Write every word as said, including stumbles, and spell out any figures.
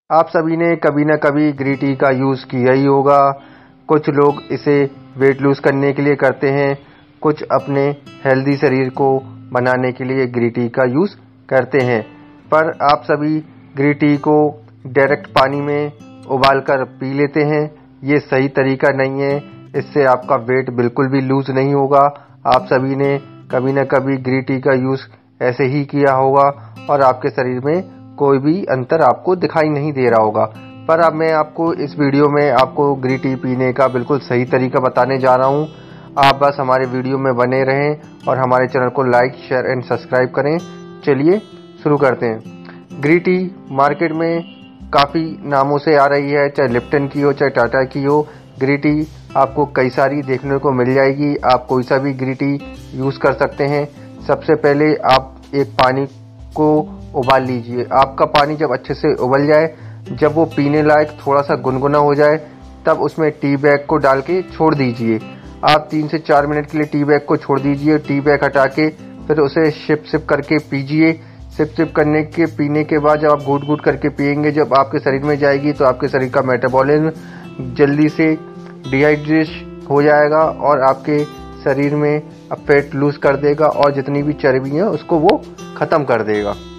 आप सभी ने कभी न कभी ग्रीन टी का यूज़ किया ही होगा। कुछ लोग इसे वेट लूज़ करने के लिए करते हैं, कुछ अपने हेल्दी शरीर को बनाने के लिए ग्रीन टी का यूज़ करते हैं। पर आप सभी ग्रीन टी को डायरेक्ट पानी में उबाल कर पी लेते हैं। ये सही तरीका नहीं है, इससे आपका वेट बिल्कुल भी लूज़ नहीं होगा। आप सभी ने कभी न कभी ग्रीन टी का यूज़ ऐसे ही किया होगा और आपके शरीर में कोई भी अंतर आपको दिखाई नहीं दे रहा होगा। पर अब मैं आपको इस वीडियो में आपको ग्रीन टी पीने का बिल्कुल सही तरीका बताने जा रहा हूँ। आप बस हमारे वीडियो में बने रहें और हमारे चैनल को लाइक, शेयर एंड सब्सक्राइब करें। चलिए शुरू करते हैं। ग्रीन टी मार्केट में काफ़ी नामों से आ रही है, चाहे लिप्टन की हो चाहे टाटा की हो। ग्रीन टी आपको कई सारी देखने को मिल जाएगी। आप कोई सा भी ग्रीन टी यूज़ कर सकते हैं। सबसे पहले आप एक पानी को उबाल लीजिए। आपका पानी जब अच्छे से उबल जाए, जब वो पीने लायक थोड़ा सा गुनगुना हो जाए, तब उसमें टी बैग को डाल के छोड़ दीजिए। आप तीन से चार मिनट के लिए टी बैग को छोड़ दीजिए। टी बैग हटा के फिर उसे सिप सिप करके पीजिए। सिप सिप करने के पीने के बाद जब आप घूट घूट करके पिएंगे, जब आपके शरीर में जाएगी तो आपके शरीर का मेटाबॉलिज्म जल्दी से डिहाइड्रेट हो जाएगा और आपके शरीर में फैट लूज कर देगा और जितनी भी चर्बी है उसको वो ख़त्म कर देगा।